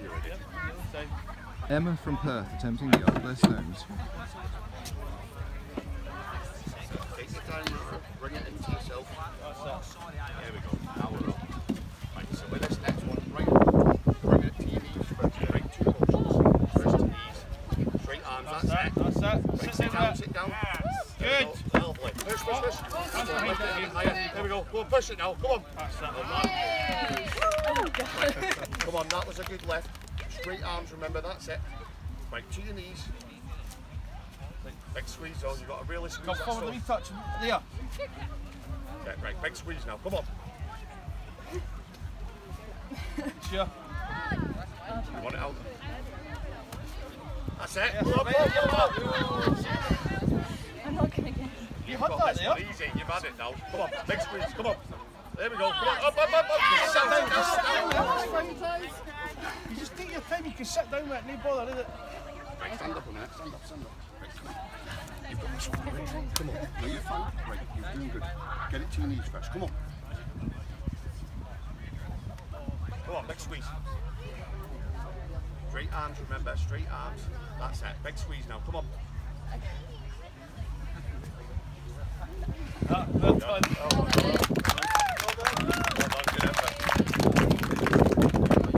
Emma from Perth attempting the Ardblair Stones. Take your time, bring it into yourself. There we go, now we're up. Right, so with this next one, bring it to your knees first. Right, 2 motions. First to knees, straight arms, that's it. Right, sit down. Good. Lovely. Push. There we go. Go on, push it now. Come on. Come on, that was a good lift. Straight arms, remember, that's it. Right, to your knees. Big squeeze though, you've got to really squeeze. Come forward, let me touch him. There. Yeah, right, big squeeze now, come on. Sure. You want it out? That's it. I'm not going to get it. You had that there. Easy, you've had it now. Come on, big squeeze, come on. There we go, come on, up. Sit down. You just take your time, you can sit down with it, no bother, is it? Right, stand up a minute, stand up. Right, come on. You've got this one, right? Come on, no, you're fine. Right, you're doing good. Get it to your knees first, come on. Come on, big squeeze. Straight arms, remember, straight arms. That's it, big squeeze now, come on. Well done.